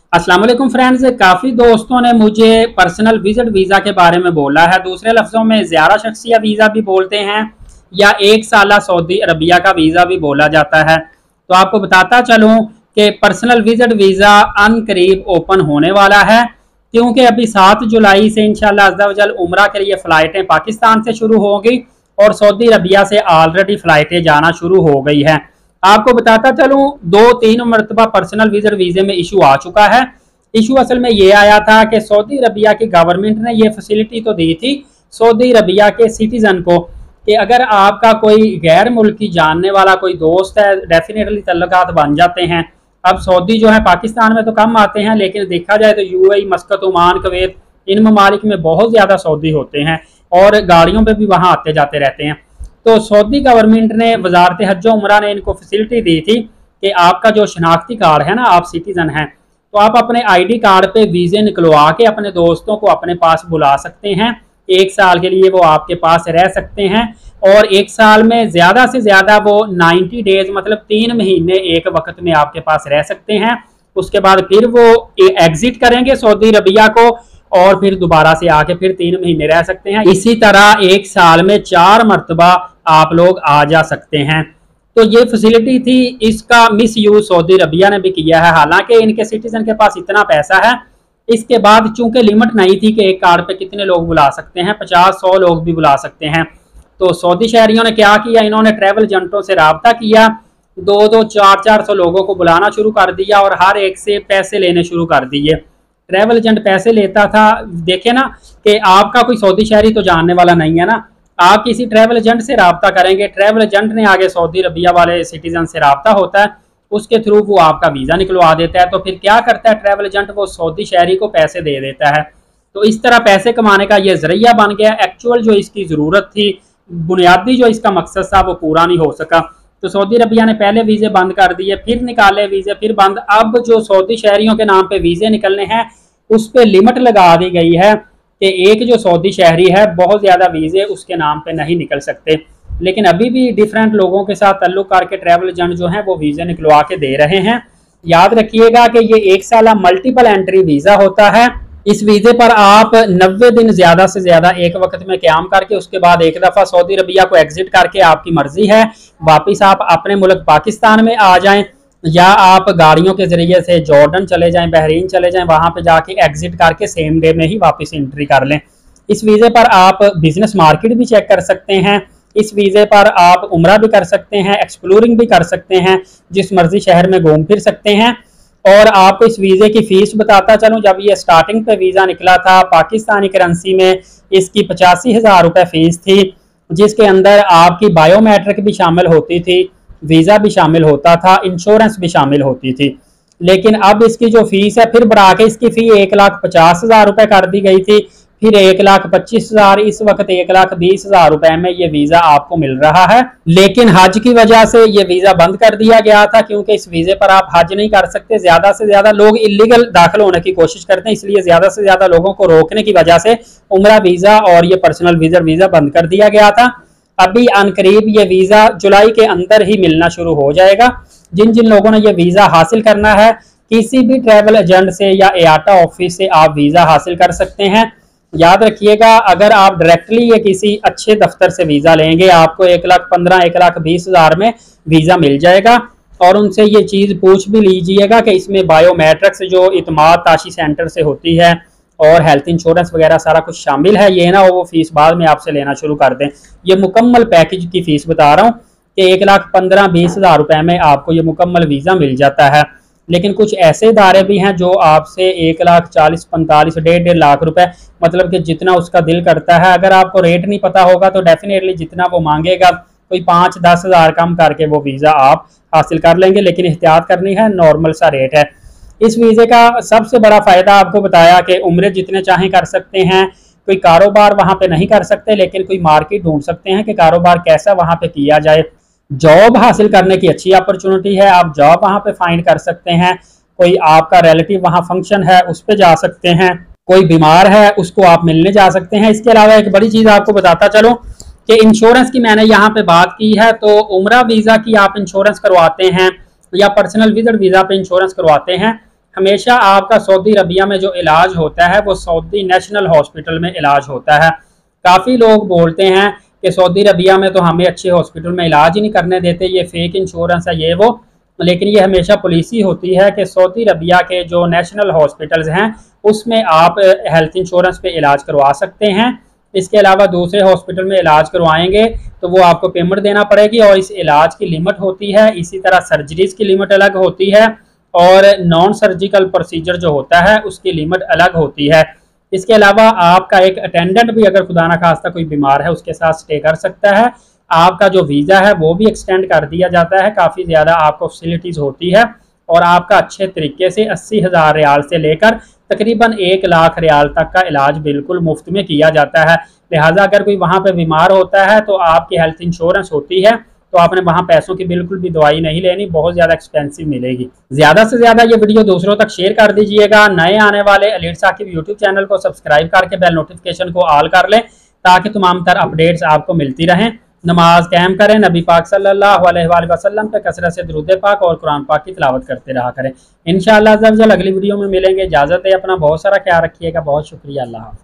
अस्सलाम वालेकुम फ्रेंड्स, काफ़ी दोस्तों ने मुझे पर्सनल विजिट वीज़ा के बारे में बोला है। दूसरे लफ्ज़ों में ज़ियारा शख्सिया वीज़ा भी बोलते हैं या एक साला सऊदी अरबिया का वीज़ा भी बोला जाता है। तो आपको बताता चलूँ कि पर्सनल विजिट वीज़ा अनकरीब ओपन होने वाला है, क्योंकि अभी 7 जुलाई से इंशाअल्लाह अज़्ज़ा वजल उम्रा के लिए फ़्लाइटें पाकिस्तान से शुरू होंगी और सऊदी अरबिया से ऑलरेडी फ़्लाइटें जाना शुरू हो गई हैं। आपको बताता चलूं 2-3 मरतबा पर्सनल विजिट वीज़े में इशू आ चुका है। इशू असल में ये आया था कि सऊदी अरबिया की गवर्नमेंट ने ये फैसिलिटी तो दी थी सऊदी अरबिया के सिटीजन को कि अगर आपका कोई गैर मुल्की जानने वाला कोई दोस्त है, डेफिनेटली तल्लुकात बन जाते हैं। अब सऊदी जो है पाकिस्तान में तो कम आते हैं, लेकिन देखा जाए तो यूएई, मस्कत, ओमान, कुवैत, इन ममालिक में बहुत ज़्यादा सऊदी होते हैं और गाड़ियों पर भी वहाँ आते जाते रहते हैं। तो सऊदी गवर्नमेंट ने, वजारत हज उमरा ने इनको फैसिलिटी दी थी कि आपका जो शनाख्ती कार्ड है ना, आप सिटीजन हैं, तो आप अपने आईडी कार्ड पे वीज़े निकलवा के अपने दोस्तों को अपने पास बुला सकते हैं। 1 साल के लिए वो आपके पास रह सकते हैं और 1 साल में ज़्यादा से ज़्यादा वो 90 डेज मतलब 3 महीने एक वक्त में आपके पास रह सकते हैं। उसके बाद फिर वो एग्जिट करेंगे सऊदी अरबिया को और फिर दोबारा से आके फिर 3 महीने रह सकते हैं। इसी तरह 1 साल में 4 मरतबा आप लोग आ जा सकते हैं। तो ये फैसिलिटी थी, इसका मिस यूज सऊदी अरबिया ने भी किया है। हालांकि इनके सिटीजन के पास इतना पैसा है, इसके बाद चूंकि लिमिट नहीं थी कि एक कार्ड पे कितने लोग बुला सकते हैं, 50-100 लोग भी बुला सकते हैं। तो सऊदी शहरियों ने क्या किया, इन्होंने ट्रैवल एजेंटों से रब्ता किया, 2-2, 400-400 लोगों को बुलाना शुरू कर दिया और हर एक से पैसे लेने शुरू कर दिए। ट्रैवल एजेंट पैसे लेता था। देखे ना कि आपका कोई सऊदी शहरी तो जानने वाला नहीं है ना, आप किसी ट्रैवल एजेंट से रब्ता करेंगे, ट्रैवल एजेंट ने आगे सऊदी अरबिया वाले सिटीजन से रब्ता होता है, उसके थ्रू वो आपका वीज़ा निकलवा देता है। तो फिर क्या करता है ट्रैवल एजेंट, वो सऊदी शहरी को पैसे दे देता है। तो इस तरह पैसे कमाने का ये जरिया बन गया। एक्चुअल जो इसकी ज़रूरत थी, बुनियादी जो इसका मकसद था, वो पूरा नहीं हो सका। तो सऊदी अरबिया ने पहले वीज़े बंद कर दिए, फिर निकाले वीज़े, फिर बंद। अब जो सऊदी शहरियों के नाम पे वीज़े निकलने हैं उस पर लिमिट लगा दी गई है कि एक जो सऊदी शहरी है बहुत ज़्यादा वीज़े उसके नाम पे नहीं निकल सकते। लेकिन अभी भी डिफरेंट लोगों के साथ ताल्लुक़ करके ट्रैवल एजेंट जो हैं वो वीज़े निकलवा के दे रहे हैं। याद रखिएगा कि ये 1 साल मल्टीपल एंट्री वीज़ा होता है। इस वीज़े पर आप 90 दिन ज़्यादा से ज़्यादा एक वक्त में क़याम करके उसके बाद एक दफ़ा सऊदी अरबिया को एग्जिट करके, आपकी मर्ज़ी है, वापस आप अपने मुल्क पाकिस्तान में आ जाएँ या आप गाड़ियों के ज़रिए से जॉर्डन चले जाएं, बहरीन चले जाएं, वहाँ पे जाके एग्जिट करके सेम डे में ही वापस एंट्री कर लें। इस वीज़े पर आप बिजनेस मार्केट भी चेक कर सकते हैं। इस वीज़े पर आप उम्रा भी कर सकते हैं, एक्सप्लोरिंग भी कर सकते हैं, जिस मर्जी शहर में घूम फिर सकते हैं। और आपको इस वीज़े की फ़ीस बताता चलूँ, जब ये स्टार्टिंग पे वीज़ा निकला था पाकिस्तानी करेंसी में इसकी 85,000 रुपये फ़ीस थी, जिसके अंदर आपकी बायोमेट्रिक भी शामिल होती थी, वीज़ा भी शामिल होता था, इंश्योरेंस भी शामिल होती थी। लेकिन अब इसकी जो फीस है फिर बढ़ा के इसकी फ़ी 1,50,000 रुपये कर दी गई थी, फिर 1,25,000, इस वक्त 1,20,000 रुपए में ये वीज़ा आपको मिल रहा है। लेकिन हज की वजह से ये वीज़ा बंद कर दिया गया था, क्योंकि इस वीज़े पर आप हज नहीं कर सकते। ज़्यादा से ज़्यादा लोग इलीगल दाखिल होने की कोशिश करते हैं, इसलिए ज़्यादा से ज़्यादा लोगों को रोकने की वजह से उम्रा वीज़ा और ये पर्सनल विजिट वीज़ा बंद कर दिया गया था। अभी अनकरीब ये वीज़ा जुलाई के अंदर ही मिलना शुरू हो जाएगा। जिन जिन लोगों ने ये वीज़ा हासिल करना है, किसी भी ट्रैवल एजेंट से या एआटा ऑफिस से आप वीज़ा हासिल कर सकते हैं। याद रखिएगा, अगर आप डायरेक्टली ये किसी अच्छे दफ्तर से वीज़ा लेंगे, आपको 1,15,000 1,20,000 में वीज़ा मिल जाएगा। और उनसे ये चीज़ पूछ भी लीजिएगा कि इसमें बायोमेट्रिक्स जो इतमाद ताशी सेंटर से होती है और हेल्थ इंश्योरेंस वगैरह सारा कुछ शामिल है, ये ना वो फीस बाद में आपसे लेना शुरू कर दें। ये मुकम्मल पैकेज की फ़ीस बता रहा हूँ कि 1,15,000-20,000 रुपये में आपको ये मुकम्मल वीज़ा मिल जाता है। लेकिन कुछ ऐसे इदारे भी हैं जो आपसे 1,40,45,000 1.5 लाख रुपए, मतलब कि जितना उसका दिल करता है। अगर आपको रेट नहीं पता होगा तो डेफिनेटली जितना वो मांगेगा कोई 5-10 हज़ार कम करके वो वीज़ा आप हासिल कर लेंगे, लेकिन एहतियात करनी है, नॉर्मल सा रेट है। इस वीज़े का सबसे बड़ा फ़ायदा आपको बताया कि उम्रे जितने चाहें कर सकते हैं, कोई कारोबार वहाँ पे नहीं कर सकते, लेकिन कोई मार्केट ढूंढ सकते हैं कि कारोबार कैसा वहाँ पे किया जाए। जॉब हासिल करने की अच्छी अपॉर्चुनिटी है, आप जॉब वहाँ पे फाइंड कर सकते हैं। कोई आपका रिलेटिव वहाँ फंक्शन है उस पर जा सकते हैं, कोई बीमार है उसको आप मिलने जा सकते हैं। इसके अलावा एक बड़ी चीज़ आपको बताता चलूँ कि इंश्योरेंस की मैंने यहाँ पे बात की है, तो उम्रा वीज़ा की आप इंश्योरेंस करवाते हैं या पर्सनल विजिट वीज़ा पे इंश्योरेंस करवाते हैं, हमेशा आपका सऊदी अरबिया में जो इलाज होता है वो सऊदी नेशनल हॉस्पिटल में इलाज होता है। काफ़ी लोग बोलते हैं कि सऊदी अरबिया में तो हमें अच्छे हॉस्पिटल में इलाज ही नहीं करने देते, ये फेक इंश्योरेंस है ये वो, लेकिन ये हमेशा पॉलिसी होती है कि सऊदी अरबिया के जो नेशनल हॉस्पिटल्स हैं उसमें आप हेल्थ इंश्योरेंस पे इलाज करवा सकते हैं। इसके अलावा दूसरे हॉस्पिटल में इलाज करवाएंगे तो वो आपको पेमेंट देना पड़ेगी और इस इलाज की लिमिट होती है। इसी तरह सर्जरीज की लिमिट अलग होती है और नॉन सर्जिकल प्रोसीजर जो होता है उसकी लिमिट अलग होती है। इसके अलावा आपका एक अटेंडेंट भी अगर खुदा ना खास्ता कोई बीमार है उसके साथ स्टे कर सकता है। आपका जो वीज़ा है वो भी एक्सटेंड कर दिया जाता है, काफ़ी ज़्यादा आपको फैसिलिटीज़ होती है और आपका अच्छे तरीके से 80,000 रियाल से लेकर तकरीबन 1 लाख रियाल तक का इलाज बिल्कुल मुफ्त में किया जाता है। लिहाजा अगर कोई वहाँ पे बीमार होता है तो आपकी हेल्थ इंश्योरेंस होती है तो आपने वहाँ पैसों की बिल्कुल भी दवाई नहीं लेनी, बहुत ज़्यादा एक्सपेंसिव मिलेगी। ज़्यादा से ज़्यादा ये वीडियो दूसरों तक शेयर कर दीजिएगा। नए आने वाले एलीट साकिब यूट्यूब चैनल को सब्सक्राइब करके बेल नोटिफिकेशन को ऑल कर लें ताकि तमाम तर अपडेट्स आपको मिलती रहें। नमाज कायम करें, नबी पाक सल्लल्लाहु अलैहि वसल्लम पे कसरत से दुरूद पाक और कुरान पाक की तिलावत करते रहा करें। इंशाअल्लाह अज़्ज़ा वजल अगली वीडियो में मिलेंगे। इजाज़त है, अपना बहुत सारा ख्याल रखिएगा। बहुत शुक्रिया। अल्लाह।